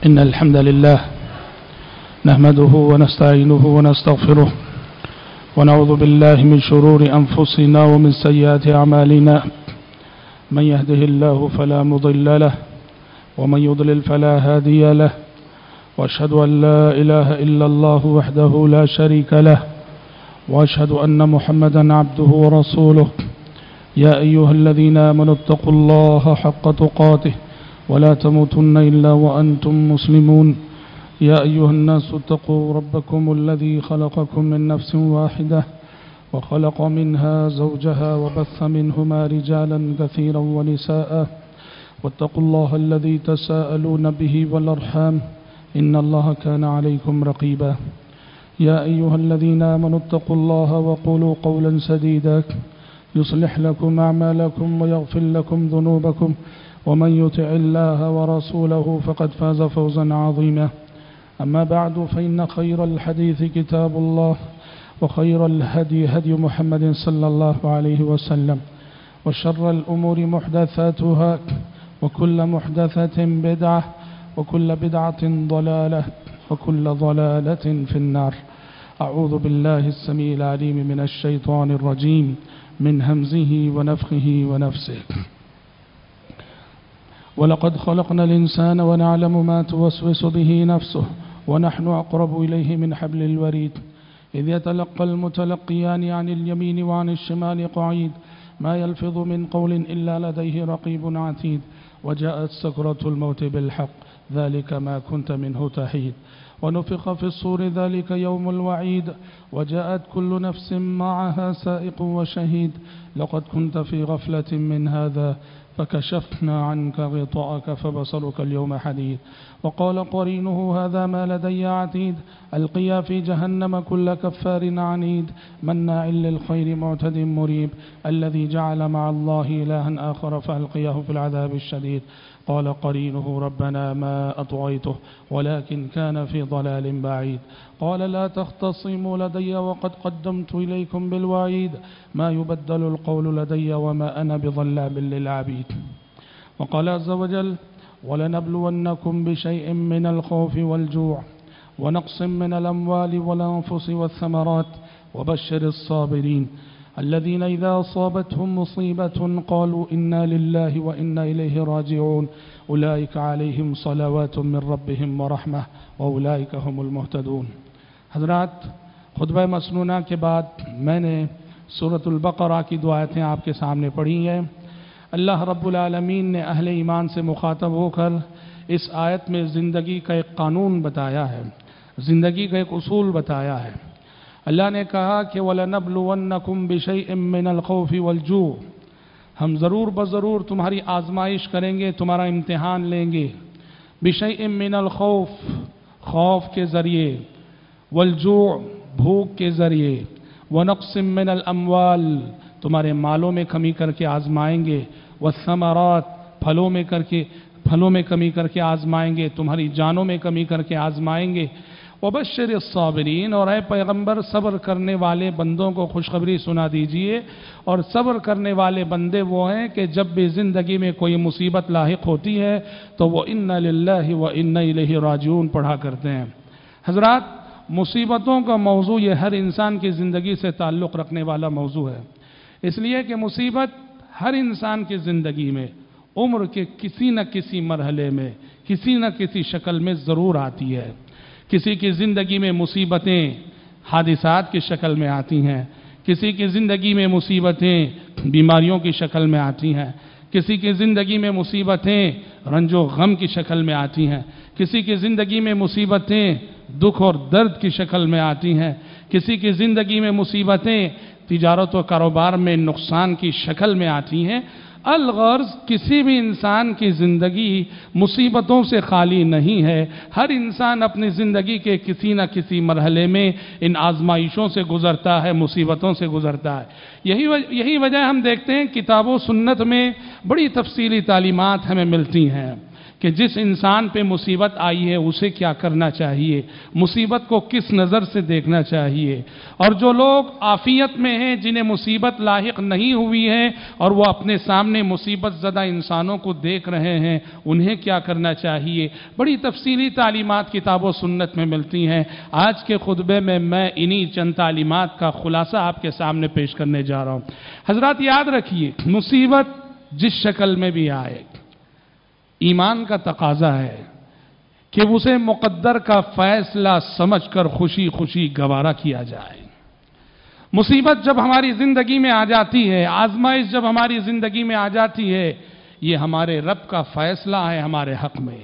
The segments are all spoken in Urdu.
إن الحمد لله نحمده ونستعينه ونستغفره ونعوذ بالله من شرور أنفسنا ومن سيئات أعمالنا من يهده الله فلا مضل له ومن يضلل فلا هادي له وأشهد أن لا إله إلا الله وحده لا شريك له وأشهد أن محمدا عبده ورسوله يا أيها الذين آمنوا اتقوا الله حق تقاته ولا تموتن إلا وأنتم مسلمون يا أيها الناس اتقوا ربكم الذي خلقكم من نفس واحدة وخلق منها زوجها وبث منهما رجالا كثيرا ونساء واتقوا الله الذي تساءلون به والأرحام إن الله كان عليكم رقيبا يا أيها الذين آمنوا اتقوا الله وقولوا قولا سديدا يصلح لكم أعمالكم ويغفر لكم ذنوبكم ومن يطع الله ورسوله فقد فاز فوزا عظيما أما بعد فإن خير الحديث كتاب الله وخير الهدي هدي محمد صلى الله عليه وسلم وشر الأمور محدثاتها وكل محدثة بدعة وكل بدعة ضلالة وكل ضلالة في النار أعوذ بالله السميع العليم من الشيطان الرجيم من همزه ونفخه ونفسه ولقد خلقنا الإنسان ونعلم ما توسوس به نفسه ونحن أقرب إليه من حبل الوريد إذ يتلقى المتلقيان عن اليمين وعن الشمال قعيد ما يلفظ من قول إلا لديه رقيب عتيد وجاءت سكرة الموت بالحق ذلك ما كنت منه تحيد ونفخ في الصور ذلك يوم الوعيد وجاءت كل نفس معها سائق وشهيد لقد كنت في غفلة من هذا فكشفنا عنك غطاءك فبصرك اليوم حديد وقال قرينه هذا ما لدي عتيد ألقيا في جهنم كل كفار عنيد مناع للخير معتد مريب الذي جعل مع الله إلها آخر فألقياه في العذاب الشديد قال قرينه ربنا ما أطغيته ولكن كان في ضلال بعيد قال لا تختصموا لدي وقد قدمت إليكم بالوعيد ما يبدل القول لدي وما أنا بظلام للعبيد وقال عز وجل ولنبلونكم بشيء من الخوف والجوع ونقص من الأموال والأنفس والثمرات وبشر الصابرين الذين إذا أصابتهم مصيبة قالوا إنا لله وإنا إليه راجعون أولئك عليهم صلوات من ربهم ورحمة وأولئك هم المهتدون. حضرات، خطبہ مسنونہ کے بعد میں نے سورۃ البقرہ کی دو آیتیں آپ کے سامنے پڑھی ہیں۔ اللہ رب العالمین نے اہل ایمان سے مخاطب ہو کر اس آیت میں زندگی کا ایک قانون بتایا ہے، زندگی کا ایک اصول بتایا ہے۔ اللہ نے کہا کہ وَلَنَبْلُوَنَّكُمْ بِشَيْءٍ مِّنَ الْخَوْفِ وَالْجُوعِ، ہم ضرور بضرور تمہاری آزمائش کریں گے، تمہارا امتحان لیں گے۔ بِشَيْءٍ مِّنَ الْخَوْفِ، خوف کے ذریعے، وَالْجُوعِ، بھوک کے ذریعے، وَنَقْصٍ مِّنَ الْأَمْوَالِ، تمہارے مالوں میں کمی کر کے آزمائیں گے، وَالثَّمَرَاتِ، پھلوں میں کمی کر کے آزمائیں گے، تمہاری جانوں میں کمی کر کے آزمائیں گے۔ وبشر الصابرین، اور اے پیغمبر صبر کرنے والے بندوں کو خوشخبری سنا دیجئے، اور صبر کرنے والے بندے وہ ہیں کہ جب بھی زندگی میں کوئی مصیبت لاحق ہوتی ہے تو وہ انا للہ و انا الیہ راجعون پڑھا کرتے ہیں۔ حضرات، مصیبتوں کا موضوع یہ ہر انسان کی زندگی سے تعلق رکھنے والا موضوع ہے، اس لیے کہ مصیبت ہر انسان کی زندگی میں عمر کے کسی نہ کسی مرحلے میں کسی نہ کسی شکل میں ضرور آتی ہے۔ کسی کی زندگی میں مصیبتیں حادثات کی شکل میں آتی ہیں، کسی کی زندگی میں مصیبتیں بیماریوں کی شکل میں آتی ہیں، کسی کی زندگی میں مصیبتیں رنج و غم کی شکل میں آتی ہیں، کسی کی زندگی میں مصیبتیں دکھ اور درد کی شکل میں آتی ہیں، کسی کی زندگی میں مصیبتیں تجارت و کاروبار میں نقصان کی شکل میں آتی ہیں۔ الغرض کسی بھی انسان کی زندگی مصیبتوں سے خالی نہیں ہے، ہر انسان اپنی زندگی کے کسی نہ کسی مرحلے میں ان آزمائشوں سے گزرتا ہے، مصیبتوں سے گزرتا ہے۔ یہی وجہ ہم دیکھتے ہیں کتاب و سنت میں بڑی تفصیلی تعلیمات ہمیں ملتی ہیں کہ جس انسان پہ مصیبت آئی ہے اسے کیا کرنا چاہیے، مصیبت کو کس نظر سے دیکھنا چاہیے، اور جو لوگ عافیت میں ہیں جنہیں مصیبت لاحق نہیں ہوئی ہے اور وہ اپنے سامنے مصیبت زدہ انسانوں کو دیکھ رہے ہیں انہیں کیا کرنا چاہیے، بڑی تفصیلی تعلیمات کتاب و سنت میں ملتی ہیں۔ آج کے خطبے میں میں انہی چند تعلیمات کا خلاصہ آپ کے سامنے پیش کرنے جا رہا ہوں۔ حضرات یاد رکھیے، مصیبت جس شکل میں بھی آئے، ایمان کا تقاضا ہے کہ اسے مقدر کا فیصلہ سمجھ کر خوشی خوشی گوارا کیا جائے۔ مصیبت جب ہماری زندگی میں آ جاتی ہے، آزمائش جب ہماری زندگی میں آ جاتی ہے، یہ ہمارے رب کا فیصلہ ہے ہمارے حق میں،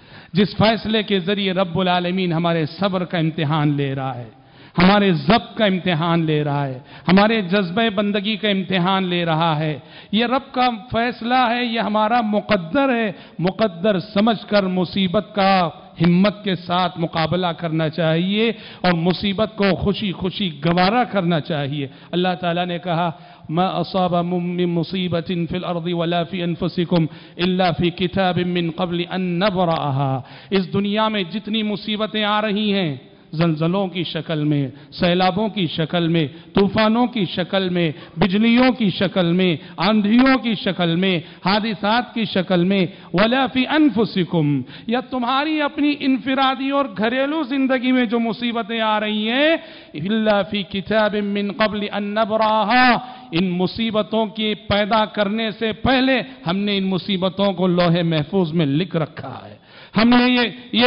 جس فیصلے کے ذریعے رب العالمین ہمارے صبر کا امتحان لے رہا ہے، ہمارے ضبط کا امتحان لے رہا ہے، ہمارے جذبہ بندگی کا امتحان لے رہا ہے۔ یہ رب کا فیصلہ ہے، یہ ہمارا مقدر ہے۔ مقدر سمجھ کر مصیبت کا ہمت کے ساتھ مقابلہ کرنا چاہیے اور مصیبت کو خوشی خوشی گوارا کرنا چاہیے۔ اللہ تعالیٰ نے کہا ما اصاب من مصیبت فی الارض ولا فی انفسکم الا فی کتاب من قبل ان نبرأها۔ اس دنیا میں جتنی مصیبتیں آ رہی ہیں، زلزلوں کی شکل میں، سیلابوں کی شکل میں، طوفانوں کی شکل میں، بجلیوں کی شکل میں، آندھیوں کی شکل میں، حادثات کی شکل میں، وَلَا فِي أَنفُسِكُمْ، یا تمہاری اپنی انفرادی اور گھریلو زندگی میں جو مصیبتیں آ رہی ہیں، إِلَّا فِي كِتَابٍ مِّن قَبْلِ أَن نَّبْرَأَهَا، ان مصیبتوں کی پیدا کرنے سے پہلے ہم نے ان مصیبتوں کو لوح محفوظ میں لکھ رکھا ہے۔ ہم نے یہ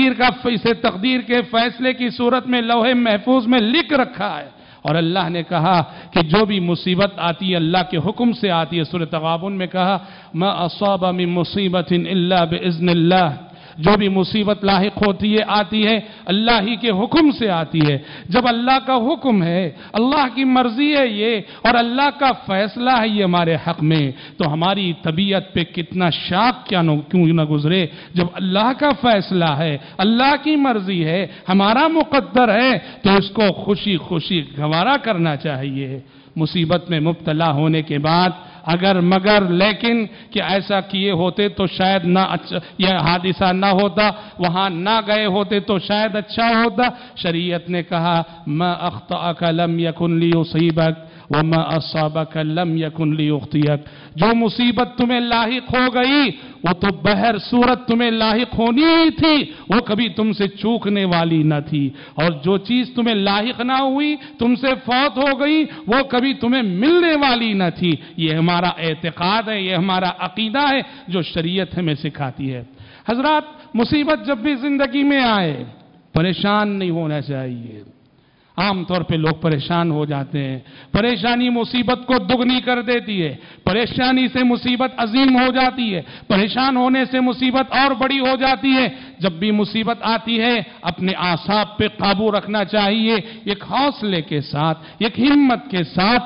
اسے تقدیر کے فیصلے کی صورت میں لوح محفوظ میں لکھ رکھا ہے۔ اور اللہ نے کہا کہ جو بھی مصیبت آتی ہے اللہ کے حکم سے آتی ہے۔ سورۃ تغابن میں کہا ما اصاب من مصیبت الا باذن اللہ، جو بھی مصیبت لاحق ہوتی ہے آتی ہے اللہ ہی کے حکم سے آتی ہے۔ جب اللہ کا حکم ہے، اللہ کی مرضی ہے یہ، اور اللہ کا فیصلہ ہے یہ ہمارے حق میں، تو ہماری طبیعت پہ کتنا شاق کیوں نہ گزرے۔ جب اللہ کا فیصلہ ہے، اللہ کی مرضی ہے، ہمارا مقدر ہے، تو اس کو خوشی خوشی گوارا کرنا چاہیے۔ مصیبت میں مبتلا ہونے کے بعد اگر مگر لیکن کہ ایسا کیے ہوتے تو شاید نہ یہ حادثہ نہ ہوتا، وہاں نہ گئے ہوتے تو شاید اچھا ہوتا۔ شریعت نے کہا ما اخطأک لم یکن لیصیبک وما اصابک لم یکن لیخطئک، جو مصیبت تمہیں لاحق ہو گئی وہ تو بہر صورت تمہیں لاحق ہونی ہی تھی، وہ کبھی تم سے چوکنے والی نہ تھی، اور جو چیز تمہیں لاحق نہ ہوئی، تم سے فوت ہو گئی، وہ کبھی تمہیں ملنے والی نہ تھی۔ یہ ہمارا اعتقاد ہے، یہ ہمارا عقیدہ ہے جو شریعت ہمیں سکھاتی ہے۔ حضرات، مصیبت جب بھی زندگی میں آئے پریشان نہیں ہونا چاہیے۔ عام طور پہ لوگ پریشان ہو جاتے ہیں، پریشانی مصیبت کو دگنی کر دیتی ہے، پریشانی سے مصیبت عظیم ہو جاتی ہے، پریشان ہونے سے مصیبت اور بڑی ہو جاتی ہے۔ جب بھی مصیبت آتی ہے اپنے اعصاب پہ قابو رکھنا چاہیے، ایک حوصلے کے ساتھ، ایک ہمت کے ساتھ،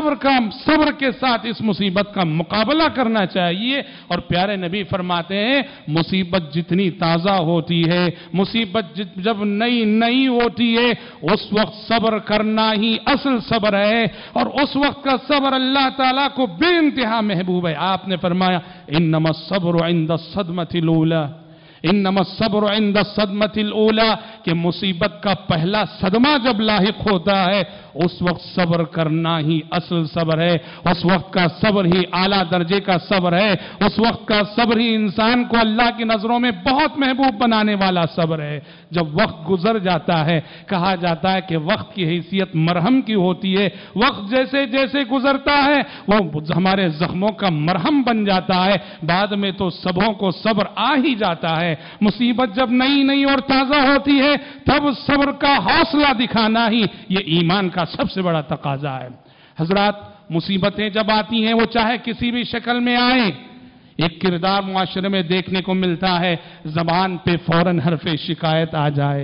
صبر کے ساتھ اس مصیبت کا مقابلہ کرنا چاہیے۔ اور پیارے نبی فرماتے ہیں مصیبت جتنی تازہ ہوتی ہے، مصیبت جب نئی ہوتی ہے، اس وقت صبر کرنا ہی اصل صبر ہے، اور اس وقت کا صبر اللہ تعالیٰ کو بے انتہا محبوب ہے۔ آپ نے فرمایا انما الصبر عند الصدمة الاولى، انما الصبر عند الصدمة الاولى، کہ مصیبت کا پہلا صدمہ جب لاحق ہوتا ہے اس وقت صبر کرنا ہی اصل صبر ہے، اس وقت کا صبر ہی اعلیٰ درجے کا صبر ہے، اس وقت کا صبر ہی انسان کو اللہ کی نظروں میں بہت محبوب بنانے والا صبر ہے۔ جب وقت گزر جاتا ہے، کہا جاتا ہے کہ وقت کی حیثیت مرہم کی ہوتی ہے، وقت جیسے جیسے گزرتا ہے وہ ہمارے زخموں کا مرہم بن جاتا ہے، بعد میں تو سبوں کو صبر آ ہی جاتا ہے۔ مصیبت جب نئی اور تازہ ہوتی ہے تب صبر کا حوصلہ دکھانا ہی یہ ایمان کا سب سے بڑا تقاضا ہے۔ حضرات، مصیبتیں جب آتی ہیں وہ چاہے کسی بھی شکل میں آئیں، ایک کردار معاشرے میں دیکھنے کو ملتا ہے، زبان پہ فوراً حرف شکایت آ جائے،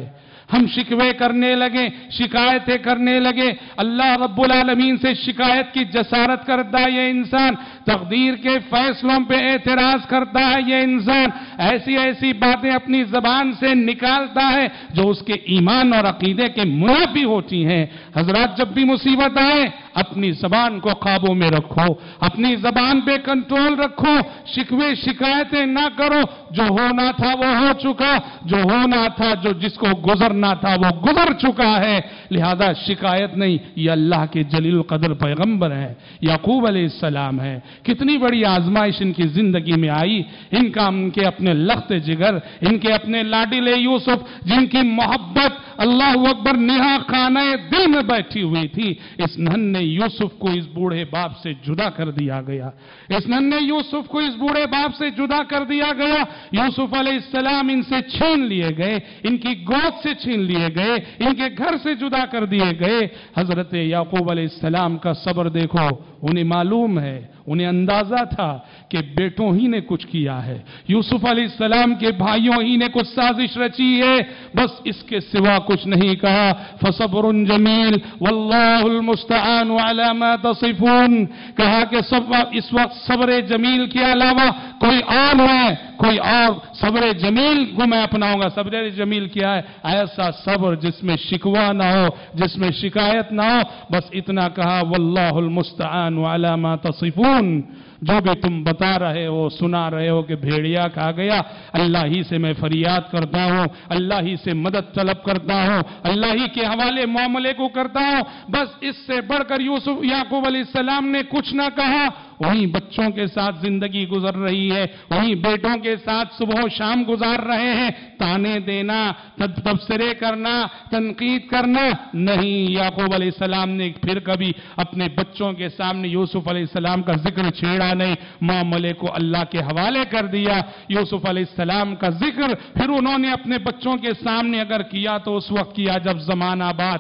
ہم شکوے کرنے لگے، شکایتیں کرنے لگے، اللہ رب العالمین سے شکایت کی جسارت کرتا ہے یہ انسان، تقدیر کے فیصلوں پہ اعتراض کرتا ہے یہ انسان، ایسی ایسی باتیں اپنی زبان سے نکالتا ہے جو اس کے ایمان اور عقیدے کے منافی ہوتی ہیں۔ حضرات، جب بھی مصیبت آئے اپنی زبان کو قابو میں رکھو، اپنی زبان پہ کنٹرول رکھو، شکوے شکایتیں نہ کرو، جو ہونا تھا وہ ہو چکا، جو ہونا تھا، جو جس کو گزرنا تھا وہ گزر چکا ہے، لہذا شکایت نہیں۔ یہ اللہ کے جلیل القدر پیغمبر ہیں، یعقوب علیہ السلام ہے، کتنی بڑی آزمائش ان کی زندگی میں آئی، ان کے اپنے لخت جگر، ان کے اپنے لاڈلے یوسف، جن کی محبت اللہ اکبر نہا خانہ دل میں بیٹھی ہوئی تھی، اس ننھے یوسف کو اس بوڑھے باپ سے جدا کر دیا گیا، اس ننھے یوسف کو اس بوڑھے باپ سے جدا کر دیا گیا۔ یوسف علیہ السلام ان سے چھین لیے گئے، ان کی گود سے چھین لیے گئے، ان کے گھر سے جدا کر دیے گئے۔ حضرت یعقوب علیہ السلام کا صبر دیکھو، انہیں معلوم ہے، انہیں اندازہ تھا کہ بیٹوں ہی نے کچھ کیا ہے، یوسف علیہ السلام کے بھائیوں ہی نے کچھ سازش رچی ہے، بس اس کے سوا کچھ نہیں کہا۔ فصبر جمیل واللہ المستعان علی ما تصفون، کہا کہ اس وقت صبر جمیل کے علاوہ کوئی اور ہے، کوئی اور صبر جمیل کو میں اپناؤں گا۔ صبر جمیل کیا ہے؟ ایسا صبر جس میں شکوہ نہ ہو، جس میں شکایت نہ ہو، بس اتنا کہا واللہ المستعان علی ما تصفون، جو بھی تم بتا رہے ہو، سنا رہے ہو کہ بھیڑیا کھا گیا، اللہ ہی سے میں فریاد کرتا ہوں، اللہ ہی سے مدد طلب کرتا ہوں، اللہ ہی کے حوالے معاملے کو کرتا ہوں، بس اس سے بڑھ کر یعقوب علیہ السلام نے کچھ نہ کہا۔ وہیں بچوں کے ساتھ زندگی گزر رہی ہے، وہیں بیٹوں کے ساتھ صبح و شام گزار رہے ہیں، تانے دینا، تبصرے کرنا، تنقید کرنا نہیں۔ یعقوب علیہ السلام نے پھر کبھی اپنے بچوں کے سامنے یوسف علیہ السلام کا ذکر چھیڑا نہیں، معاملے کو اللہ کے حوالے کر دیا۔ یوسف علیہ السلام کا ذکر پھر انہوں نے اپنے بچوں کے سامنے اگر کیا تو اس وقت کیا جب زمانہ بعد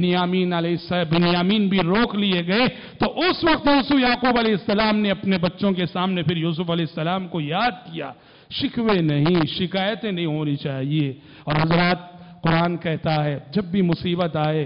بنیامین بھی روک لیے گئے، تو اس وقت یعقوب علیہ السلام نے اپنے بچوں کے سامنے پھر یوسف علیہ السلام کو یاد کیا۔ شکوے نہیں، شکایتیں نہیں ہونی چاہیے۔ اور حضرات، قرآن کہتا ہے جب بھی مصیبت آئے،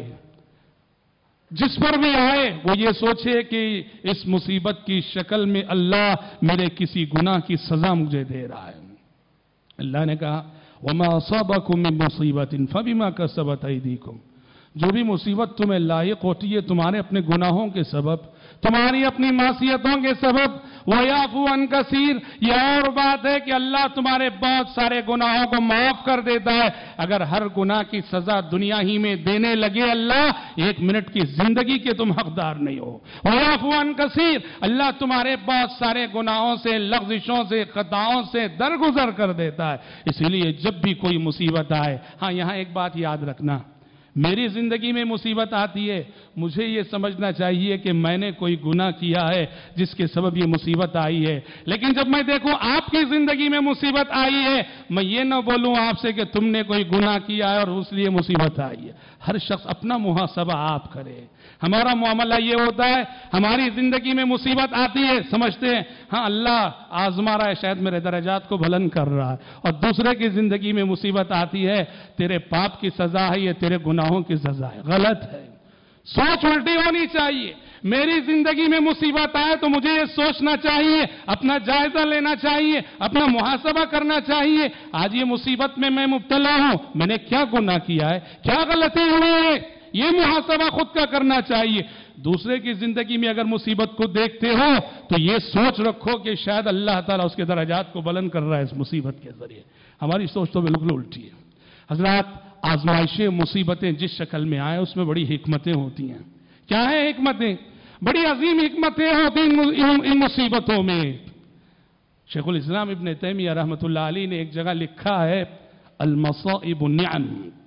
جس پر بھی آئے، وہ یہ سوچے کہ اس مصیبت کی شکل میں اللہ میرے کسی گناہ کی سزا مجھے دے رہا ہے۔ اللہ نے کہا وَمَا أَصَابَكُم مِّن مُّصِيبَةٍ فَبِمَا كَسَبَتْ أَيْدِيكُمْ، جو بھی مصیبت تمہیں لاحق ہوتی ہے تمہارے اپنے گناہوں کے سبب، تمہاری اپنی معصیتوں کے سبب۔ وَيَعْفُو عَن كَثِيرٍ، یہ اور بات ہے کہ اللہ تمہارے بہت سارے گناہوں کو معاف کر دیتا ہے۔ اگر ہر گناہ کی سزا دنیا ہی میں دینے لگے اللہ، 1 منٹ کی زندگی کے تم حقدار نہیں ہو۔ وَيَعْفُو عَن كَثِيرٍ، اللہ تمہارے بہت سارے گناہوں سے، لغزشوں سے، خطاؤں سے درگزر کر دیتا ہے۔ اسی لیے جب بھی کوئی مصیبت آئے، ہاں یہاں ایک بات یاد رکھنا، میری زندگی میں مصیبت آتی ہے، مجھے یہ سمجھنا چاہیے کہ میں نے کوئی گناہ کیا ہے جس کے سبب یہ مصیبت آئی ہے، لیکن جب میں دیکھوں آپ کی زندگی میں مصیبت آئی ہے، میں یہ نہ بولوں آپ سے کہ تم نے کوئی گناہ کیا ہے اور اس لیے مصیبت آئی ہے۔ ہر شخص اپنا محاسبہ آپ کرے۔ ہمارا معاملہ یہ ہوتا ہے، ہماری زندگی میں مصیبت آتی ہے، سمجھتے ہیں ہاں اللہ آزما رہا ہے، شاید میرے درجات کو بلند کر رہا ہے، اور دوسرے کی زندگی میں مصیبت آتی ہے، تیرے پاپ کی سزا ہے، یہ تیرے گناہوں کی سزا ہے۔ غلط ہے، سوچ الٹی ہونی چاہیے۔ میری زندگی میں مصیبت آئے تو مجھے یہ سوچنا چاہیے، اپنا جائزہ لینا چاہیے، اپنا محاسبہ کرنا چاہیے، آج یہ مصیبت میں مبتلا ہوں، میں نے کیا گناہ کیا ہے، کیا غلطی ہوئی ہے، یہ محاسبہ خود کا کرنا چاہیے۔ دوسرے کی زندگی میں اگر مصیبت کو دیکھتے ہو تو یہ سوچ رکھو کہ شاید اللہ تعالیٰ اس کے درجات کو بلند کر رہا ہے اس مصیبت کے ذریعے۔ ہماری سوچ تو بالکل الٹی ہے۔ حضرات، آزمائشیں، مصیبتیں جس شکل میں آئیں اس میں بڑی حکمتیں ہوتی ہیں۔ کیا ہیں حکمتیں؟ بڑی عظیم حکمتیں ہوتی ہیں ان مصیبتوں میں۔ شیخ الاسلام ابن تیمیہ رحمۃ اللہ علیہ نے ایک جگہ لکھا ہے المصائب نعم،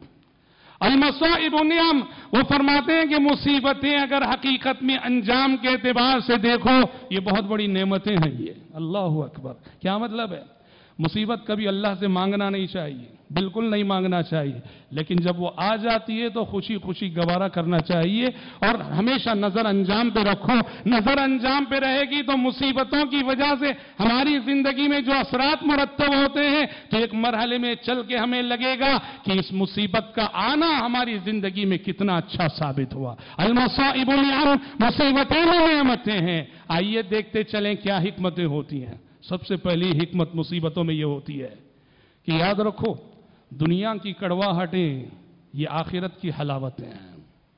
المصائب نعم، وہ فرماتے ہیں کہ مصیبتیں اگر حقیقت میں انجام کے اعتبار سے دیکھو یہ بہت بڑی نعمتیں ہیں۔ یہ اللہ اکبر، کیا مطلب ہے؟ مصیبت کبھی اللہ سے مانگنا نہیں چاہیے، بالکل نہیں مانگنا چاہیے، لیکن جب وہ آ جاتی ہے تو خوشی خوشی گوارا کرنا چاہیے اور ہمیشہ نظر انجام پہ رکھو۔ نظر انجام پہ رہے گی تو مصیبتوں کی وجہ سے ہماری زندگی میں جو اثرات مرتب ہوتے ہیں تو ایک مرحلے میں چل کے ہمیں لگے گا کہ اس مصیبت کا آنا ہماری زندگی میں کتنا اچھا ثابت ہوا۔ المصائب نعم، مصیبتیں نعمتیں ہیں۔ آئیے دیکھتے چلیں کیا حکمتیں ہوتی ہیں۔ سب سے پہلی حکمت مصیبتوں میں یہ ہوتی ہے کہ یاد رکھو دنیا کی کڑواہٹیں یہ آخرت کی حلاوتیں ہیں۔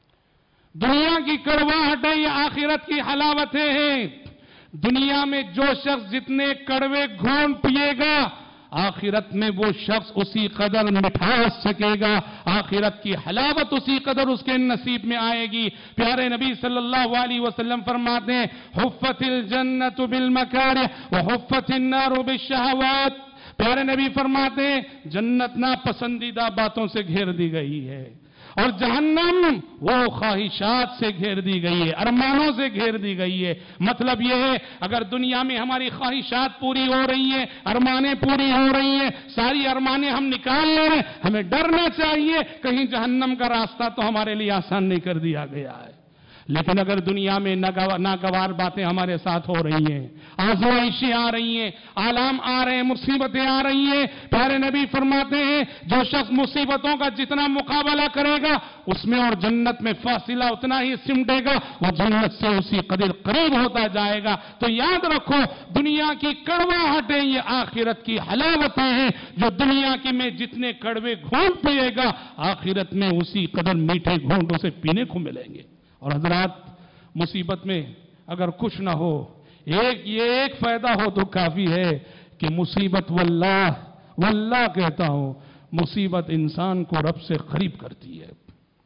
دنیا کی کڑواہٹیں یہ آخرت کی حلاوتیں ہیں۔ دنیا میں جو شخص جتنے کڑوے گھونٹ پیے گا آخرت میں وہ شخص اسی قدر مٹھاس سکے گا، آخرت کی حلاوت اسی قدر اس کے نصیب میں آئے گی۔ پیارے نبی صلی اللہ علیہ وسلم فرماتے ہیں حفت الجنت بالمکارہ وحفت النار بالشہوات۔ پیارے نبی فرماتے ہیں جنت ناپسندیدہ باتوں سے گھیر دی گئی ہے اور جہنم وہ خواہشات سے گھیر دی گئی ہے، ارمانوں سے گھیر دی گئی ہے۔ مطلب یہ ہے اگر دنیا میں ہماری خواہشات پوری ہو رہی ہیں، ارمانیں پوری ہو رہی ہیں، ساری ارمانیں ہم نکال لے رہے ہیں، ہمیں ڈرنا چاہیے کہیں جہنم کا راستہ تو ہمارے لیے آسان نہیں کر دیا گیا ہے۔ لیکن اگر دنیا میں ناگوار باتیں ہمارے ساتھ ہو رہی ہیں، آزمائشیں آ رہی ہیں، آلام آ رہے ہیں، مصیبتیں آ رہی ہیں، پیارے نبی فرماتے ہیں جو شخص مصیبتوں کا جتنا مقابلہ کرے گا اس میں اور جنت میں فاصلہ اتنا ہی سمٹے گا، وہ جنت سے اسی قدر قریب ہوتا جائے گا۔ تو یاد رکھو دنیا کی کڑواہٹیں یہ آخرت کی حلاوتیں ہیں۔ جو دنیا کی میں جتنے کڑوے گھونٹ پیے گا آخرت میں اسی قدر میٹھے گھونٹ اسے پینے کو ملیں گے۔ اور حضرات مصیبت میں اگر کچھ نہ ہو ایک فائدہ ہو تو کافی ہے کہ مصیبت واللہ کہتا ہوں مصیبت انسان کو رب سے قریب کرتی ہے۔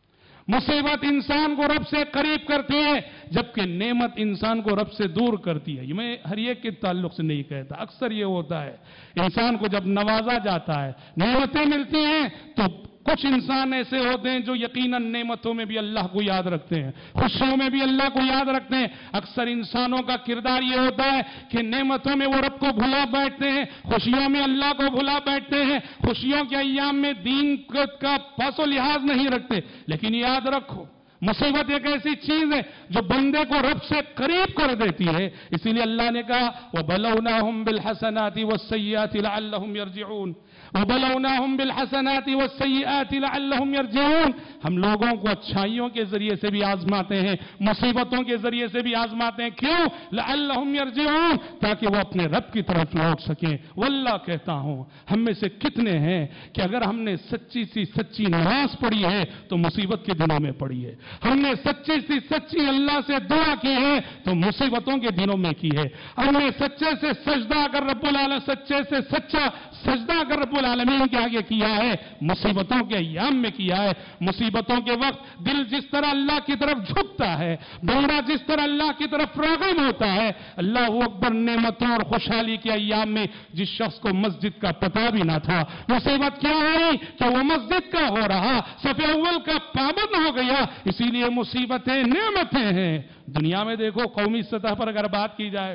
مصیبت انسان کو رب سے قریب کرتی ہے جبکہ نعمت انسان کو رب سے دور کرتی ہے۔ یہ میں ہر ایک کے تعلق سے نہیں کہتا، اکثر یہ ہوتا ہے انسان کو جب نوازا جاتا ہے نعمتیں ملتی ہیں تو کچھ انسان ایسے ہوتے ہیں جو یقیناً نعمتوں میں بھی اللہ کو یاد رکھتے ہیں، خوشیوں میں بھی اللہ کو یاد رکھتے ہیں۔ اکثر انسانوں کا کردار یہ ہوتا ہے کہ نعمتوں میں وہ رب کو بھلا بیٹھتے ہیں، خوشیوں میں اللہ کو بھلا بیٹھتے ہیں، خوشیوں کے ایام میں دین کا پاس و لحاظ نہیں رکھتے۔ لیکن یاد رکھو مصیبت ایک ایسی چیز ہے جو بندے کو رب سے قریب کر دیتی ہے۔ اسی لیے اللہ نے کہا وَبَلَوْنَاهُمْ بِالْحَسَنَاتِ وَالسَّيِّئَاتِ لَعَلَّهُمْ يَرْجِعُونَ وَبَلَوْنَاهُمْ بِالْحَسَنَاتِ وَالسَّيِّئَاتِ لَعَلَّهُمْ يَرْجِعُونَ۔ ہم لوگوں کو اچھائیوں کے ذریعے سے بھی آزماتے ہیں، مصیبتوں کے ذریعے سے بھی آزماتے ہیں۔ کیوں؟ لَعَلَّهُمْ يَرْجِعُونَ، تاکہ وہ اپنے رب کی طرف لوٹ سکیں۔ واللہ کہتا ہوں ہم میں سے کتنے ہیں کہ اگر ہم نے سچی سی سچی نماز پڑھی ہے تو مصیبت کے دنوں میں پڑھی ہے، ہم نے سچی سی سچی اللہ سے دعا کی ہے تو مصیبتوں کے دنوں میں کی ہے، ہم نے سچے سے سجدہ اگر رب العالمین سچے سے سچا سجدہ اگر رب العالمین کے آگے کیا ہے مصیبتوں کے ایام میں کیا ہے۔ مصیبتوں کے وقت دل جس طرح اللہ کی طرف جھکتا ہے، بندہ جس طرح اللہ کی طرف راغب ہوتا ہے، اللہ اکبر نعمتوں اور خوشحالی کے ایام میں جس شخص کو مسجد کا پتہ بھی نہ تھا مصیبت کیا ہوئی کہ وہ مسجد کا ہو رہا، صف اول کا پابند ہو گیا۔ اسی لیے مصیبتیں نعمتیں ہیں۔ دنیا میں دیکھو قومی سطح پر اگر بات کی جائے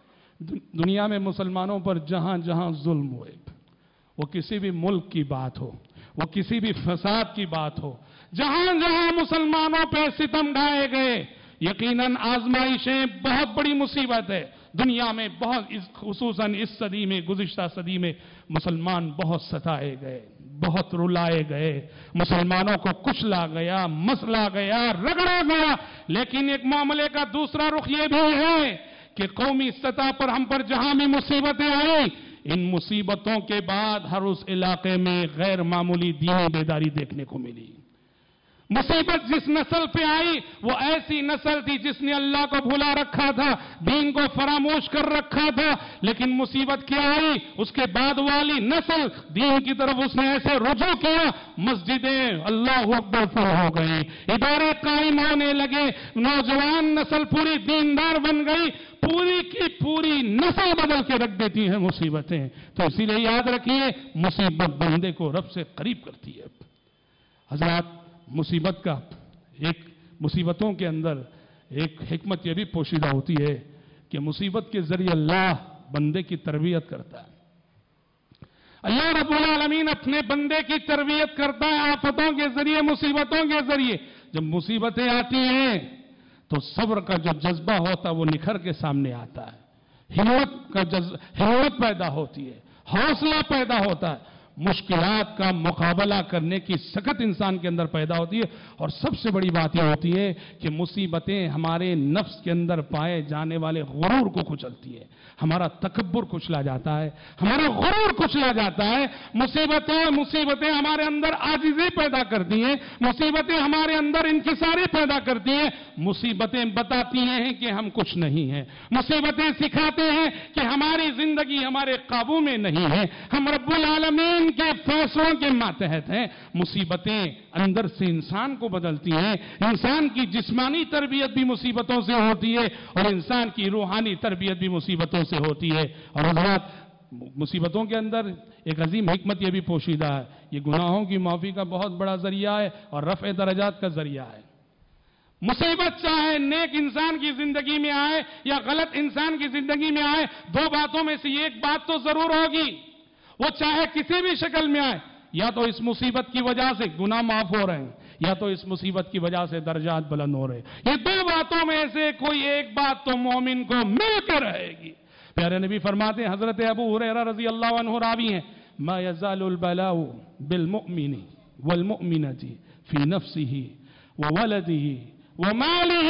دنیا میں مسلمانوں پر جہاں جہاں ظلم ہوئے، وہ کسی بھی ملک کی بات ہو، وہ کسی بھی فساد کی بات ہو، جہاں جہاں مسلمانوں پہ ستم ڈھائے گئے یقیناً آزمائشیں بہت بڑی مصیبت ہے دنیا میں۔ بہت خصوصاً اس صدی میں گزشتہ صدی میں مسلمان بہت ستائے گئے، بہت رلائے گئے، مسلمانوں کو کچلا گیا، مسلا گیا، رگڑا گیا۔ لیکن ایک معاملے کا دوسرا رخ یہ بھی ہے کہ قومی سطح پر ہم پر جہاں بھی مصیبتیں آئیں ان مصیبتوں کے بعد ہر اس علاقے میں غیر معمولی دینی بیداری دیکھنے کو ملی۔ مصیبت جس نسل پہ آئی وہ ایسی نسل تھی جس نے اللہ کو بھلا رکھا تھا، دین کو فراموش کر رکھا تھا، لیکن مصیبت کیا آئی اس کے بعد والی نسل دین کی طرف اس نے ایسے رجوع کیا، مسجدیں اللہ اکبر پر ہو گئی، ادارے قائم ہونے لگے، نوجوان نسل پوری دیندار بن گئی، پوری کی پوری نسل بدل کے رکھ دیتی ہیں مصیبتیں۔ تو اسی لیے یاد رکھیے مصیبت بندے کو رب سے قریب کرتی ہے۔ حضرات مصیبت کا مصیبتوں کے اندر ایک حکمت یہ بھی پوشیدہ ہوتی ہے کہ مصیبت کے ذریعے اللہ بندے کی تربیت کرتا ہے۔ اللہ رب العالمین اپنے بندے کی تربیت کرتا ہے آفتوں کے ذریعے، مصیبتوں کے ذریعے۔ جب مصیبتیں آتی ہیں تو صبر کا جو جذبہ ہوتا ہے وہ نکھر کے سامنے آتا ہے، ہمت پیدا ہوتی ہے، حوصلہ پیدا ہوتا ہے، مشکلات کا مقابلہ کرنے کی سخت انسان کے اندر پیدا ہوتی ہے۔ اور سب سے بڑی بات یہ ہوتی ہے کہ مصیبتیں ہمارے نفس کے اندر پائے جانے والے غرور کو کچلتی ہے، ہمارا تکبر کچلا جاتا ہے، ہمارا غرور کچلا جاتا ہے۔ مصیبتیں ہمارے اندر عاجزی پیدا کرتی ہیں، مصیبتیں ہمارے اندر انکساری پیدا کرتی ہیں، مصیبتیں بتاتی ہیں کہ ہم کچھ نہیں ہیں، مصیبتیں سکھاتے ہیں کہ ہماری زندگی ہمارے قابو میں نہیں ہے، ہم رب العالمین کے فیصلوں کے ماتحت ہیں۔ مصیبتیں اندر سے انسان کو بدلتی ہیں، انسان کی جسمانی تربیت بھی مصیبتوں سے ہوتی ہے اور انسان کی روحانی تربیت بھی مصیبتوں سے ہوتی ہے۔ اور حضرات، مصیبتوں کے اندر ایک عظیم حکمت یہ بھی پوشیدہ ہے، یہ گناہوں کی معافی کا بہت بڑا ذریعہ ہے اور رفع درجات کا ذریعہ ہے۔ مصیبت چاہے نیک انسان کی زندگی میں آئے یا غلط انسان کی زندگی میں آئے، دو باتوں میں سے ایک بات تو ضرور ہوگی، وہ چاہے کسی بھی شکل میں آئے، یا تو اس مصیبت کی وجہ سے گناہ معاف ہو رہے ہیں یا تو اس مصیبت کی وجہ سے درجات بلند ہو رہے ہیں۔ یہ دو باتوں میں سے کوئی ایک بات تو مومن کو مل کے رہے گی۔ پیارے نبی فرماتے ہیں، حضرت ابو ہریرہ رضی اللہ عنہ راوی ہیں، ما یزال البلاء بالمؤمن والمؤمنة فی نفسه وولده وماله،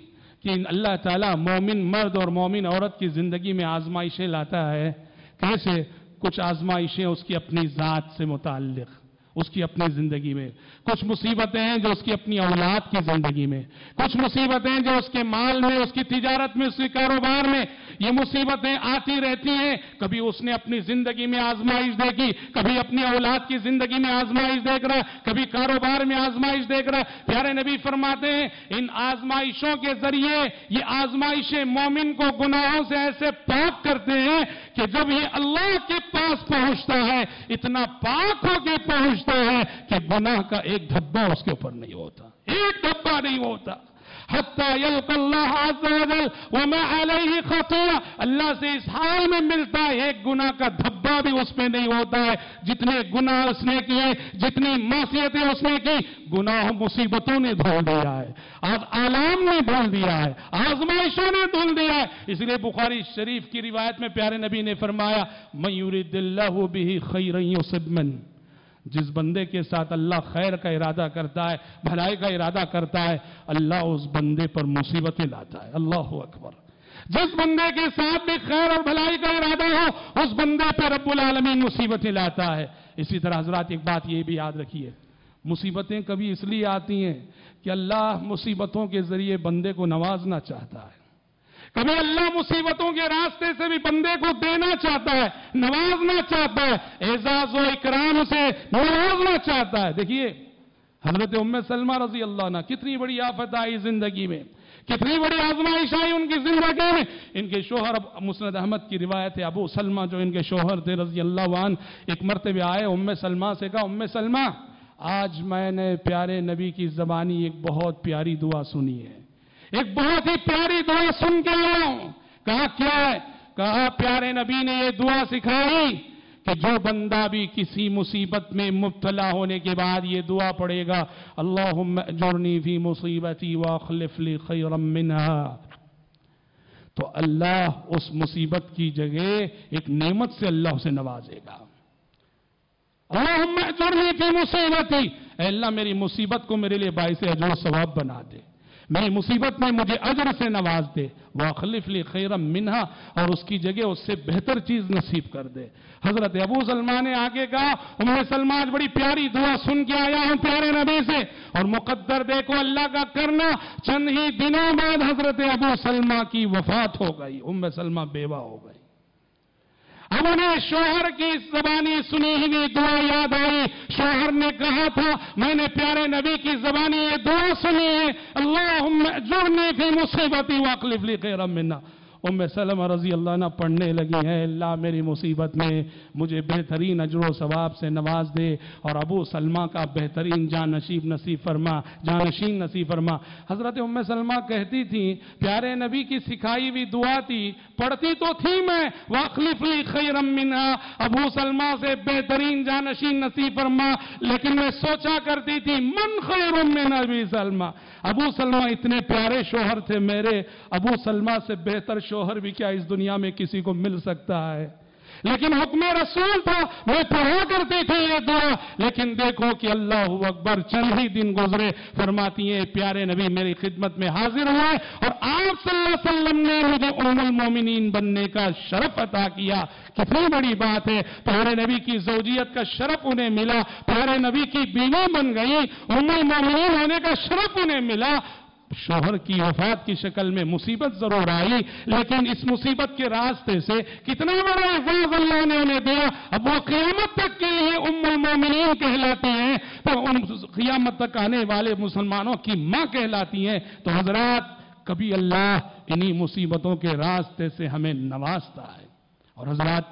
کہ اللہ تعالیٰ مومن مرد اور مومن عورت کی زندگی میں آزمائشیں لاتا ہے۔ کیسے؟ کچھ آزمائشیں اس کی اپنی ذات سے متعلق، اس کی اپنی زندگی میں، کچھ مصیبتیں ہیں جو اس کی اپنی اولاد کی زندگی میں، کچھ مصیبتیں جو اس کے مال میں، اس کی تجارت میں، اس کے کاروبار میں، یہ مصیبتیں آتی رہتی ہیں۔ کبھی اس نے اپنی زندگی میں آزمائش دیکھی، کبھی اپنی اولاد کی زندگی میں آزمائش دیکھ رہا، کبھی کاروبار میں آزمائش دیکھ رہا۔ پیارے نبی فرماتے ہیں، ان آزمائشوں کے ذریعے یہ آزمائشیں مومن کو گناہوں سے ایسے پاک کرتے ہیں کہ جب یہ اللہ کے پاس پہنچتا ہے، اتنا پاک ہو کے پہنچتا ہے کہ گناہ کا ایک دھبا اس کے اوپر نہیں ہوتا، ایک دھبا نہیں ہوتا۔ حتی یلقى اللہ عز وجل وما علیہ خطیہ، اللہ سے اس حال میں ملتا ہے ایک گناہ کا دھبا بھی اس میں نہیں ہوتا ہے۔ جتنے گناہ اس نے کیے، جتنی معصیتیں اس نے کی، گناہ مصیبتوں نے دھول دیا ہے، آلام نے دھول دیا ہے، آزمائشوں نے دھول دیا ہے۔ اس لیے بخاری شریف کی روایت میں پیارے نبی نے فرمایا، من یرید اللہ بہ خیرا یصب منہ، جس بندے کے ساتھ اللہ خیر کا ارادہ کرتا ہے، بھلائی کا ارادہ کرتا ہے، اللہ اس بندے پر مصیبتیں لاتا ہے۔ اللہ اکبر۔ جس بندے کے ساتھ بھی خیر اور بھلائی کا ارادہ ہو، اس بندے پر رب العالمین مصیبتیں لاتا ہے۔ اسی طرح حضرات ایک بات یہ بھی یاد رکھیے، مصیبتیں کبھی اس لیے آتی ہیں کہ اللہ مصیبتوں کے ذریعے بندے کو نوازنا چاہتا ہے، کبھی اللہ مصیبتوں کے راستے سے بھی بندے کو دینا چاہتا ہے، نوازنا چاہتا ہے، اعزاز و اکرام سے نوازنا چاہتا ہے۔ دیکھیے حضرت ام سلمہ رضی اللہ عنہ، کتنی بڑی آفت آئی زندگی میں، کتنی بڑی آزمائش آئی ان کی زندگی میں۔ ان کے شوہر، مسند احمد کی روایت ہے، ابو سلمہ جو ان کے شوہر تھے رضی اللہ عنہ، ایک مرتبہ آئے ام سلمہ سے کہا، ام سلمہ آج میں نے پیارے نبی کی زبانی ایک بہت پیاری دعا سنی ہے، ایک بہت ہی پیاری دعا سن کے آیا ہوں۔ کہا کیا ہے؟ کہا پیارے نبی نے یہ دعا سکھائی کہ جو بندہ بھی کسی مصیبت میں مبتلا ہونے کے بعد یہ دعا پڑھے گا، اللہم اجرنی فی مصیبتی واخلف لی خیرا منہا، تو اللہ اس مصیبت کی جگہ ایک نعمت سے اللہ اسے نوازے گا۔ اللہم اجرنی فی مصیبتی، اے اللہ میری مصیبت کو میرے لیے باعث اجر و ثواب بنا دے، میری مصیبت میں مجھے اجر سے نواز دے، وَأَخْلِفْ لِي خَيْرًا مِّنْهَا، اور اس کی جگہ اس سے بہتر چیز نصیب کر دے۔ حضرت ابو سلمہ نے آگے کہا، ام سلمہ آج بڑی پیاری دعا سن کے آیا ہوں پیارے نبی سے، اور مقدر دیکھو اللہ کا کرنا، چند ہی دنوں بعد حضرت ابو سلمہ کی وفات ہو گئی، ام سلمہ بیوہ ہو گئی۔ اب انہیں شوہر کی زبانی سنی ہوئی دعا یاد آئی، شوہر نے کہا تھا میں نے پیارے نبی کی زبانی یہ دعا سنی ہے، اللہم اجرنی فی مصیبتی واخلف لی خیرا منہا۔ ام سلمہ رضی اللہ عنہ پڑھنے لگی ہیں، اللہ میری مصیبت میں مجھے بہترین اجر و ثواب سے نواز دے اور ابو سلمہ کا بہترین جانشین نصیب فرما۔ حضرت ام سلمہ کہتی تھی پیارے نبی کی سکھائی ہوئی دعا تھی، پڑھتی تو تھی میں وَأَخْلِفْ لِي خَيْرًا مِّنْهَا، ابو سلمہ سے بہترین جانشین نصیب فرما، لیکن میں سوچا کرتی تھی من خیر من ابی سلمہ، ابو سلمہ اتنے پیارے شوہر تھے میرے، ابو سلمہ سے بہتر شوہر بھی کیا اس دنیا میں کسی کو مل سکتا ہے؟ لیکن حکم رسول تھا، میں پڑھا کرتی تھی یہ دعا، لیکن دیکھو کہ اللہ اکبر چند ہی دن گزرے، فرماتی ہیں پیارے نبی میری خدمت میں حاضر ہوئے اور آپ صلی اللہ علیہ وسلم نے مجھے ام المومنین بننے کا شرف عطا کیا۔ کتنی بڑی بات ہے، پیارے نبی کی زوجیت کا شرف انہیں ملا، پیارے نبی کی بیوی بن گئی، ام المومنین ہونے کا شرف انہیں ملا۔ شوہر کی وفات کی شکل میں مصیبت ضرور آئی، لیکن اس مصیبت کے راستے سے کتنا بڑا اعزاز اللہ نے انہیں دیا، اب وہ قیامت تک کے لیے ام المومنین کہلاتی ہیں، تو ان قیامت تک آنے والے مسلمانوں کی ماں کہلاتی ہیں۔ تو حضرات کبھی اللہ انہی مصیبتوں کے راستے سے ہمیں نوازتا ہے، اور حضرات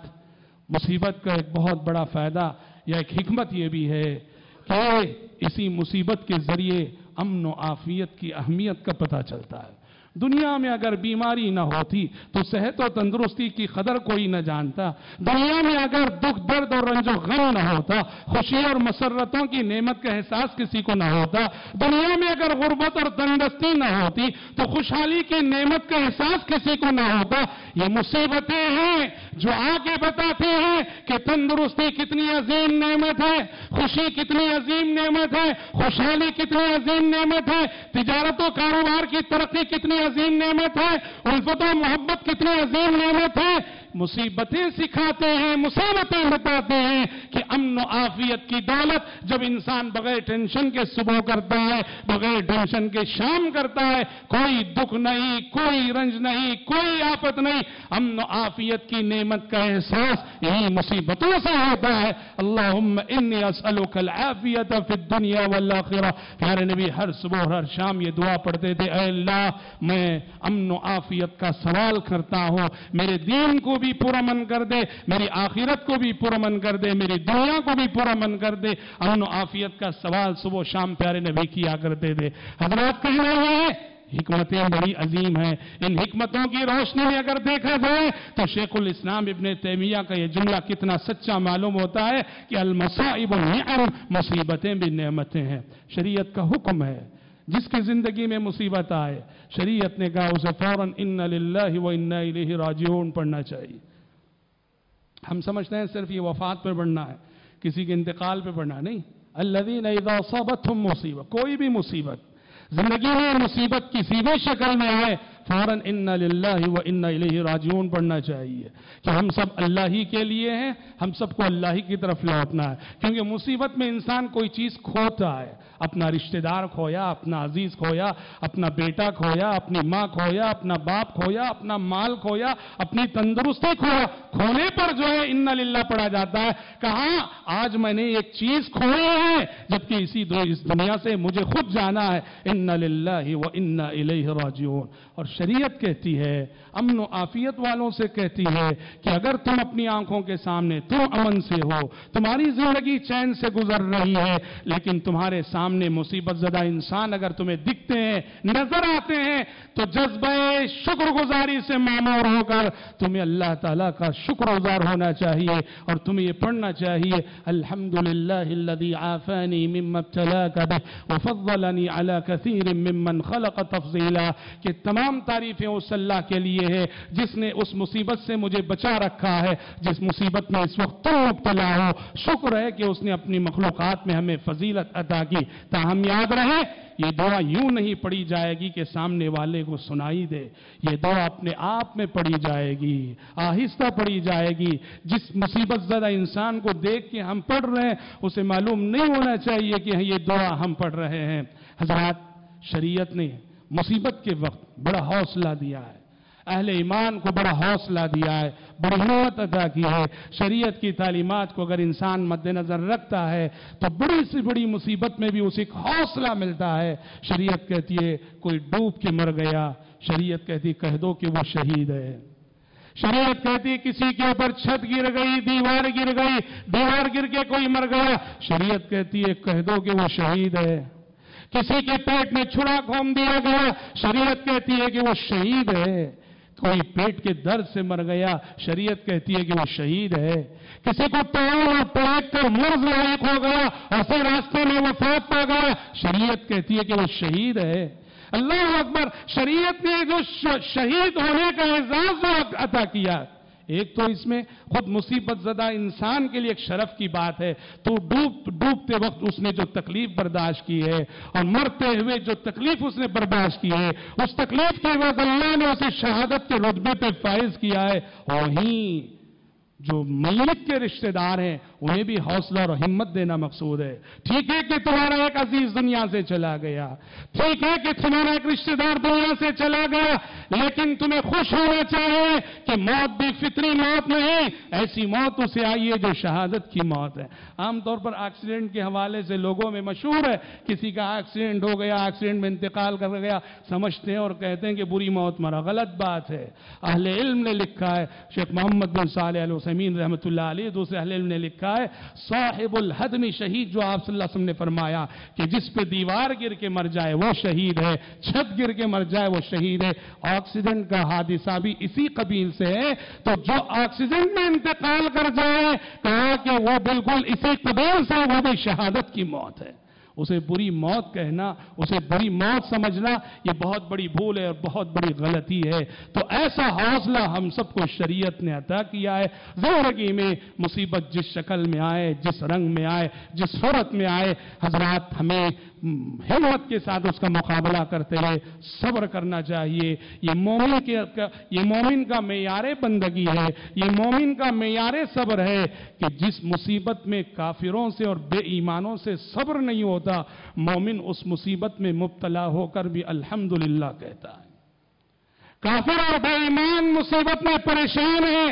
مصیبت کا ایک بہت بڑا فائدہ یا ایک حکمت یہ بھی ہے کہ اسی مصیبت کے ذریعے امن و عافیت کی اہمیت کا پتہ چلتا ہے۔ دنیا میں اگر بیماری نہ ہوتی تو صحت و تندرستی کی قدر کوئی نہ جانتا، دنیا میں اگر دکھ درد اور رنج و غم نہ ہوتا، خوشی اور مسرتوں کی نعمت کا احساس کسی کو نہ ہوتا، دنیا میں اگر غربت اور تنگدستی نہ ہوتی تو خوشحالی کی نعمت کا احساس کسی کو نہ ہوتا۔ یہ مصیبتیں ہیں جو آگے بتاتے ہیں کہ تندرستی کتنی عظیم نعمت ہے، خوشی کتنی عظیم نعمت ہے، خوشحالی کتنی عظیم نعمت ہے، تجارت و کاروبار کی ترقی کتنی عظیم نعمت ہے، الفت و محبت کتنی عظیم نعمت ہے۔ مصیبتیں سکھاتے ہیں، مصیبتیں بتاتے ہیں کہ امن و عافیت کی دولت جب انسان بغیر ٹینشن کے صبح کرتا ہے، بغیر ٹینشن کے شام کرتا ہے، کوئی دکھ نہیں، کوئی رنج نہیں، کوئی آفت نہیں، امن و عافیت کی نعمت کا احساس یہی مصیبتوں سے ہوتا ہے۔ اللہم انی اسألک العافیت فی الدنیا والآخرہ۔ پیارے نبی ہر صبح اور ہر شام یہ دعا پڑھتے تھے، اے اللہ میں امن و عافیت کا سوال کرتا ہوں، میرے دین کو بھی پورا من کر دے، میری آخرت کو بھی پورا من کر دے، میری دنیا کو بھی پورا من کر دے۔ امن و عافیت کا سوال صبح و شام پیارے نبی کیا کرتے تھے۔ حضرات کہہ رہے ہیں حکمتیں بڑی عظیم ہیں، ان حکمتوں کی روشنی میں اگر دیکھا جائے تو شیخ الاسلام ابن تیمیہ کا یہ جملہ کتنا سچا معلوم ہوتا ہے کہ المصائب نعم، مصیبتیں بھی نعمتیں ہیں۔ شریعت کا حکم ہے جس کی زندگی میں مصیبت آئے، شریعت نے کہا اسے فوراً اِنَّ لِلَّهِ وَإِنَّا إِلَيْهِ راجعون پڑھنا چاہیے۔ ہم سمجھتے ہیں صرف یہ وفات پہ پڑھنا ہے، کسی کے انتقال پہ پڑھنا نہیں۔ الَّذِينَ إِذَا أَصَابَتْهُمْ مُصِیبَۃٌ، کوئی بھی مصیبت زندگی میں مصیبت کسی بھی شکل میں آئے فوراً اِنَّ لِلَّهِ وَإِنَّا إِلَيْهِ راجعون پڑھنا چاہیے کہ ہم سب اللہ ہی کے لیے ہیں، ہم سب کو اللہ ہی کی طرف لوٹنا ہے۔ کیونکہ مصیبت میں انسان کوئی چیز کھوتا ہے، اپنا رشتہ دار کھویا، اپنا عزیز کھویا، اپنا بیٹا کھویا، اپنی ماں کھویا، اپنا باپ کھویا، اپنا مال کھویا، اپنی تندرستی کھویا۔ کھونے پر جو ہے اِنَّ لِلَّهِ پڑھا جاتا ہے، کہاں آج میں نے ایک چیز کھوئی ہے جبکہ اس دنیا سے مجھے خود جانا ہے۔ اِنَّ لِلَّهِ وَإِنَّا إِلَيْهِ راجعون۔ اور شریعت کہتی ہے، امن و عافیت والوں سے کہتی ہے کہ اگر تم اپنی آنکھوں کے سامنے تم امن سے ہو، تمہاری زندگی چین سے گزر رہی ہے، لیکن تمہارے سامنے مصیبت زدہ انسان اگر تمہیں دکھتے ہیں، نظر آتے ہیں، تو جذبہ شکر گزاری سے معمور ہو کر تمہیں اللہ تعالیٰ کا شکر گزار ہونا چاہیے اور تمہیں یہ پڑھنا چاہیے الحمدللہ الذی عافانی مما ابتلاک بہ وفضلنی علی کثیر ممن خلق تفضیلا، کہ تمام تعریفیں اس اللہ کے لیے ہے جس نے اس مصیبت سے مجھے بچا رکھا ہے جس مصیبت میں اس وقت تم مبتلا ہو۔ شکر ہے کہ اس نے اپنی مخلوقات میں ہمیں فضیلت عطا کی۔ تاہم یاد رہے یہ دعا یوں نہیں پڑھی جائے گی کہ سامنے والے کو سنائی دے، یہ دعا اپنے آپ میں پڑھی جائے گی، آہستہ پڑھی جائے گی۔ جس مصیبت زدہ انسان کو دیکھ کے ہم پڑھ رہے ہیں اسے معلوم نہیں ہونا چاہیے کہ یہ دعا ہم پڑھ رہے ہیں۔ حضرات شریعت نے مصیبت کے وقت بڑا حوصلہ دیا ہے، اہل ایمان کو بڑا حوصلہ دیا ہے، بڑی ہمت عطا کی ہے۔ شریعت کی تعلیمات کو اگر انسان مد نظر رکھتا ہے تو بڑی سے بڑی مصیبت میں بھی اسے ایک حوصلہ ملتا ہے۔ شریعت کہتی ہے کوئی ڈوب کے مر گیا، شریعت کہتی کہہ دو کہ وہ شہید ہے. شریعت کہتی کسی کے اوپر چھت گر گئی، دیوار گر گئی، دیوار گر کے کوئی مر گیا، شریعت کہتی ہے کہہ دو کہ وہ شہید ہے. کسی کے پیٹ میں چھڑا گھوم دیا گیا، شریعت کہتی ہے کہ وہ شہید ہے. کوئی پیٹ کے درد سے مر گیا، شریعت کہتی ہے کہ وہ شہید ہے. کسی کو پاؤں اور پلیٹ کر مرض لاحق ہو گیا اور پھر راستے میں وفات پا گیا، شریعت کہتی ہے کہ وہ شہید ہے. اللہ اکبر. شریعت نے جو شہید ہونے کا اعزاز عطا کیا، ایک تو اس میں خود مصیبت زدہ انسان کے لیے ایک شرف کی بات ہے. تو ڈوبتے وقت اس نے جو تکلیف برداشت کی ہے اور مرتے ہوئے جو تکلیف اس نے برداشت کی ہے، اس تکلیف کے بعد اللہ نے اسے شہادت کے رتبے پہ فائز کیا ہے. وہیں جو میت کے رشتہ دار ہیں انہیں بھی حوصلہ اور ہمت دینا مقصود ہے. ٹھیک ہے کہ تمہارا ایک عزیز دنیا سے چلا گیا، ٹھیک ہے کہ تمہارا ایک رشتہ دار دنیا سے چلا گیا، لیکن تمہیں خوش ہونا چاہیے کہ موت بھی فطری موت نہیں، ایسی موت اسے آئی ہے جو شہادت کی موت ہے. عام طور پر ایکسیڈنٹ کے حوالے سے لوگوں میں مشہور ہے، کسی کا ایکسیڈنٹ ہو گیا، ایکسیڈنٹ میں انتقال کر گیا، سمجھتے ہیں اور کہتے ہیں کہ بری موت مرا. غلط بات ہے. اہل علم نے لکھا ہے، شیخ محمد بن صالح العثیمین رحمۃ اللہ علیہ، دوسرے اہل علم نے لکھا ہے صاحب الحدم شہید، جو آپ صلی اللہ علیہ وسلم نے فرمایا کہ جس پہ دیوار گر کے مر جائے وہ شہید ہے، چھت گر کے مر جائے وہ شہید ہے. ایکسیڈنٹ کا حادثہ بھی اسی قبیل سے ہے. تو جو ایکسیڈنٹ میں انتقال کر جائے، کہا کہ وہ بالکل اسی قبیل سے وہ بھی شہادت کی موت ہے. اسے بری موت کہنا، اسے بری موت سمجھنا، یہ بہت بڑی بھول ہے اور بہت بڑی غلطی ہے. تو ایسا حوصلہ ہم سب کو شریعت نے عطا کیا ہے. زندگی میں مصیبت جس شکل میں آئے، جس رنگ میں آئے، جس صورت میں آئے، حضرات ہمیں ہمت کے ساتھ اس کا مقابلہ کرتے ہوئے صبر کرنا چاہیے. یہ مومن کا معیار بندگی ہے، یہ مومن کا معیار صبر ہے کہ جس مصیبت میں کافروں سے اور بے ایمانوں سے صبر نہیں ہوتا، مومن اس مصیبت میں مبتلا ہو کر بھی الحمدللہ کہتا ہے. کافر اور بے ایمان مصیبت میں پریشان ہے،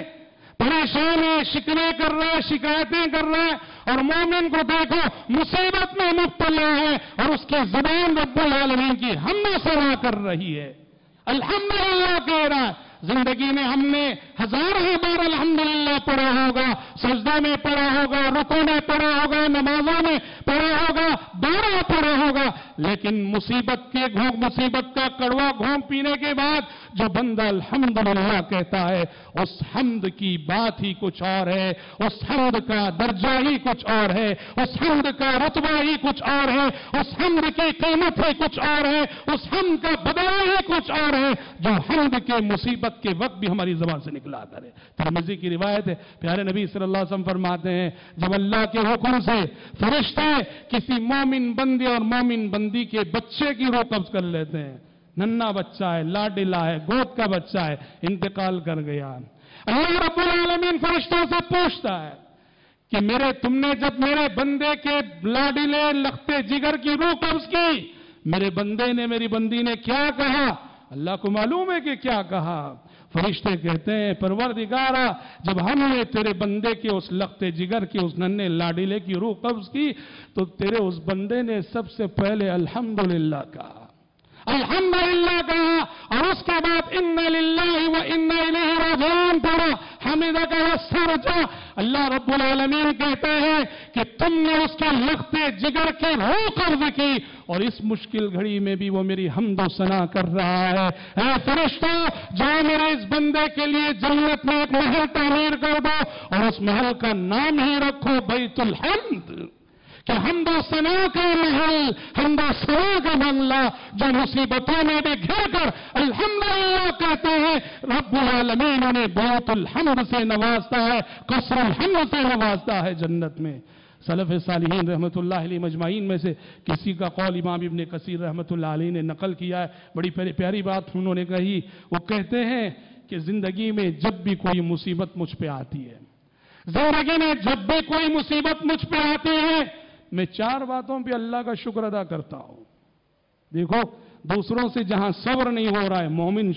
شکوے کر رہا ہے، شکایتیں کر رہا ہے، اور مومن کو دیکھو مصیبت میں مبتلا ہے اور اس کی زبان رب العالمین کی حمد و ثنا کر رہی ہے، الحمدللہ کہہ رہا ہے. زندگی میں ہم نے ہزاروں بار الحمدللہ پڑھا ہوگا، سجدہ میں پڑھا ہوگا، رکوع میں پڑھا ہوگا، نمازوں میں پڑھا ہوگا، بارہ پڑھا ہوگا، لیکن مصیبت کا کڑوا گھونٹ پینے کے بعد جو بندہ الحمدللہ کہتا ہے، اس حمد کی بات ہی کچھ اور ہے، اس حمد کا درجہ ہی کچھ اور ہے، اس حمد کا رتبہ ہی کچھ اور ہے، اس حمد کی قیمت ہی کچھ اور ہے، اس حمد کا بدلہ ہی کچھ اور ہے، جو حمد کے مصیبت کے وقت بھی ہماری زبان سے نکلا کرے. ترمذی کی روایت ہے، پیارے نبی صلی اللہ علیہ وسلم فرماتے ہیں جب اللہ کے حکم سے فرشتے کسی مومن بندے اور مومن بندی کے بچے کی روح قبض کر لیتے ہیں، ننھا بچہ ہے، لاڈلا ہے، گود کا بچہ ہے، انتقال کر گیا، اللہ رب العالمین فرشتوں سے پوچھتا ہے کہ تم نے جب میرے بندے کے لاڈلے لختے جگر کی روح قبض کی، میرے بندے نے، میری بندی نے کیا کہا؟ اللہ کو معلوم ہے کہ کیا کہا. فرشتے کہتے ہیں پروردگارا، جب ہم نے تیرے بندے کے اس لختے جگر کی، اس ننھے لاڈلے کی روح قبض کی، تو تیرے اس بندے نے سب سے پہلے الحمدللہ کہا، الحمدللہ کہا، اور اس کے بعد اِنَّ لِلَّهِ وَإِنَّ إِلَيْهِ رَاجِعُونَ پڑھا، حمدک وَاسْتَرْجَا. اللہ رب العالمین کہتے ہیں کہ تم نے اس کے لختے جگر کی روح قبض کی، اور اس مشکل گھڑی میں بھی وہ میری حمد و ثنا کر رہا ہے. اے فرشتو، جو میرے اس بندے کے لیے جنت میں ایک محل تعمیر کر دو، اور اس محل کا نام ہی رکھو بیت الحمد، کہ حمد و ثنا کا محل، حمد و ثنا کا بنگلہ، جو مصیبتوں میں بھی گھر کر الحمدللہ کہتے ہیں. رب العالمین انہیں بیت الحمد سے نوازتا ہے، قصر الحمد سے نوازتا ہے جنت میں. سلف صالحین رحمت اللہ علیہ مجمعین میں سے کسی کا قول امام ابن کثیر رحمت اللہ علیہ نے نقل کیا ہے، بڑی پیاری بات انہوں نے کہی. وہ کہتے ہیں کہ زندگی میں جب بھی کوئی مصیبت مجھ پہ آتی ہے، زندگی میں جب بھی کوئی مصیبت مجھ پہ آتی ہے، میں 4 باتوں پہ اللہ کا شکر ادا کرتا ہوں. دیکھو، دوسروں سے جہاں صبر نہیں ہو رہا ہے، مومن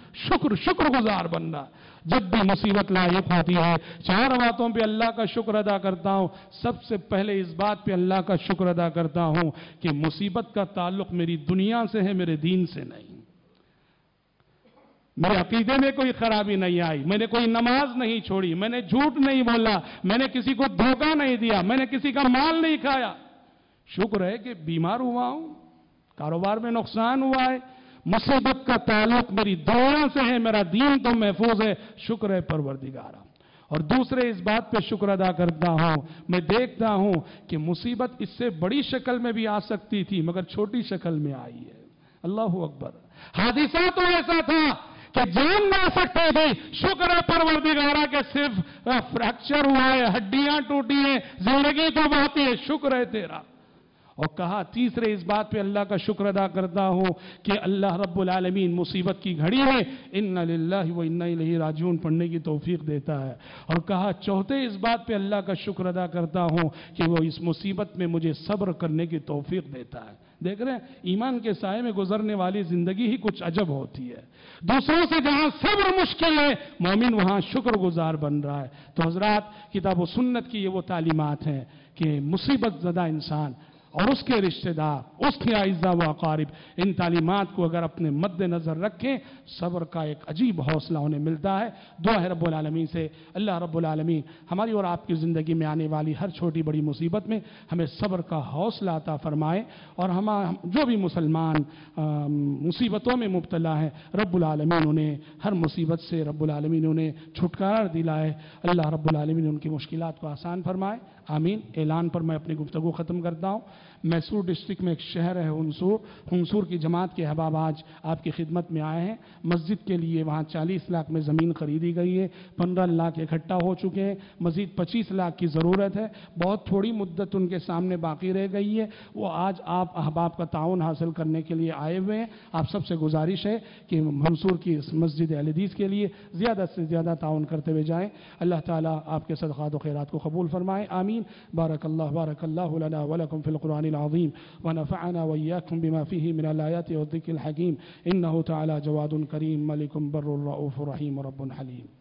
شکر گزار بننا. جب بھی مصیبت لاحق ہوتی ہے 4 باتوں پہ اللہ کا شکر ادا کرتا ہوں. سب سے پہلے اس بات پہ اللہ کا شکر ادا کرتا ہوں کہ مصیبت کا تعلق میری دنیا سے ہے، میرے دین سے نہیں. میرے عقیدے میں کوئی خرابی نہیں آئی، میں نے کوئی نماز نہیں چھوڑی، میں نے جھوٹ نہیں بولا، میں نے کسی کو دھوکہ نہیں دیا، میں نے کسی کا مال نہیں کھایا۔ شکر ہے کہ بیمار ہوا ہوں، کاروبار میں نقصان ہوا ہے، مصیبت کا تعلق میری دنیا سے ہے، میرا دین تو محفوظ ہے، شکر ہے پروردگارا۔ اور دوسرے اس بات پہ شکر ادا کرتا ہوں، میں دیکھتا ہوں کہ مصیبت اس سے بڑی شکل میں بھی آ سکتی تھی مگر چھوٹی شکل میں آئی ہے۔ اللہ اکبر۔ حادثہ تو ایسا تھا کہ جان نہ سکتے تھے، شکر ہے پروردگارا کہ صرف فریکچر ہوا ہے، ہڈیاں ٹوٹی ہیں، زندگی تو باقی ہے، شکر ہے تیرا۔ اور کہا تیسرے اس بات پہ اللہ کا شکر ادا کرتا ہوں کہ اللہ رب العالمین مصیبت کی گھڑی میں اِنَّا لِلَّهِ وَإِنَّا إِلَيْهِ راجعون پڑھنے کی توفیق دیتا ہے۔ اور کہا چوتھے اس بات پہ اللہ کا شکر ادا کرتا ہوں کہ وہ اس مصیبت میں مجھے صبر کرنے کی توفیق دیتا ہے۔ دیکھ رہے ہیں ایمان کے سائے میں گزرنے والی زندگی ہی کچھ عجب ہوتی ہے۔ دوسروں سے جہاں صبر مشکل ہے، مومن وہاں شکر گزار بن رہا ہے۔ تو حضرات کتاب و سنت کی یہ وہ تعلیمات ہیں کہ مصیبت زدہ انسان اور اس کے رشتہ دار، اس کے اعزاء و اقارب، ان تعلیمات کو اگر اپنے مد نظر رکھیں، صبر کا ایک عجیب حوصلہ انہیں ملتا ہے۔ دعا ہے رب العالمین سے اللہ رب العالمین ہماری اور آپ کی زندگی میں آنے والی ہر چھوٹی بڑی مصیبت میں ہمیں صبر کا حوصلہ عطا فرمائے، اور ہم جو بھی مسلمان مصیبتوں میں مبتلا ہیں، رب العالمین انہیں ہر مصیبت سے رب العالمین انہیں چھٹکارا دلائے، اللہ رب العالمین ان کی مشکلات کو آسان فرمائے، آمین۔ اعلان پر میں اپنی گفتگو ختم کرتا ہوں۔ میسور ڈسٹرکٹ میں ایک شہر ہے ہنسور کی جماعت کے احباب آج آپ کی خدمت میں آئے ہیں۔ مسجد کے لیے وہاں 40 لاکھ میں زمین خریدی گئی ہے، 15 لاکھ اکٹھا ہو چکے ہیں، مزید 25 لاکھ کی ضرورت ہے، بہت تھوڑی مدت ان کے سامنے باقی رہ گئی ہے، وہ آج آپ احباب کا تعاون حاصل کرنے کے لیے آئے ہوئے ہیں۔ آپ سب سے گزارش ہے کہ ہنسور کی اس مسجد اہل حدیث کے لیے زیادہ سے زیادہ تعاون کرتے ہوئے جائیں۔ اللہ تعالیٰ آپ کے صدقات و خیرات کو قبول فرمائے، آمین۔ بارک اللہ لنا ولکم فی القرآن العظیم ونفعنا وإياكم بما فيه من الآيات والذكر الحكيم إنه تعالى جواد كريم ملك بر رؤوف رحيم رب حليم۔